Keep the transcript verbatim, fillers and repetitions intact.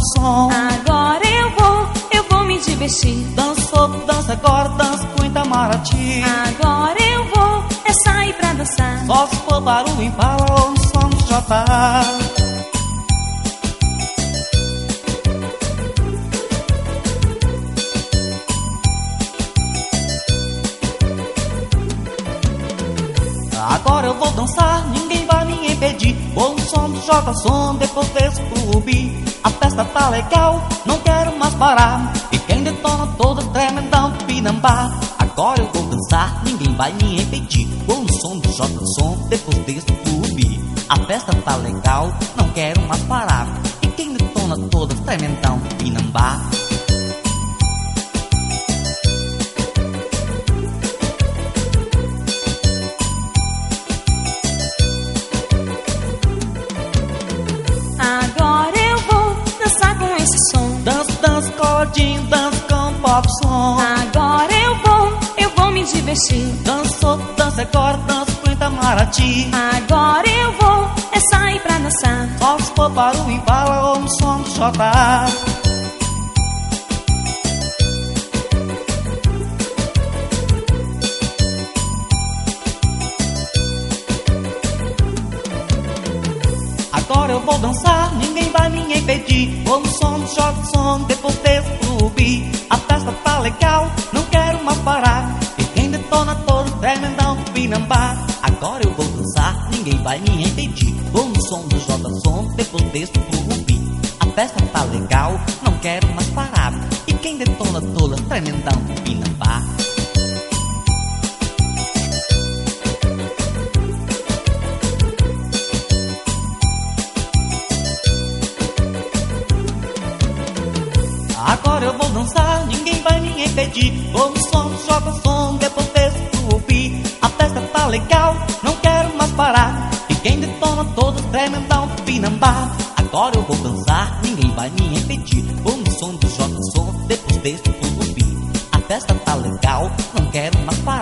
som. Agora eu vou, eu vou me divertir. Dançou, dança agora, dança com Itamaraty. Agora eu vou, é sair pra dançar. Só se for para o Impala ou no som do J. Agora eu vou dançar, ninguém vai me impedir. Vou no som do J Som, depois desço pro Rubi. A festa tá legal, não quero mais parar. E quem detona todo tremendão do Pinambá. Agora eu vou dançar, ninguém vai me impedir. Vou no som do J Som, depois desço pro Rubi. A festa tá legal, não quero mais parar. E quem detona todo tremendão do Pinambá. Dança, dança, coladinho, dança com pop som. Agora eu vou, eu vou me divertir. Dançou, dança agora, dança com Itamaraty. Agora eu vou, é sair pra dançar. Só se for para o Impala ou no som do J. Agora eu vou dançar, ninguém vai me impedir. Vou no som do J Som, depois desço pro Rubi. A festa tá legal, não quero mais parar. E quem detona todo tremendão do Pinambá. Agora eu vou dançar, ninguém vai me impedir. Vou no som do J Som, depois desço pro Rubi. A festa tá legal, não quero mais parar. E quem detona todo tremendão do Pinambá. Agora eu vou dançar, ninguém vai me impedir. Vou no som do J Som, depois desço pro Rubi. A festa tá legal, não quero mais parar. E quem detona todos tremendão do Pinambá. Agora eu vou dançar, ninguém vai me impedir. Vou no som do J Som, depois desço pro Rubi. A festa tá legal, não quero mais parar.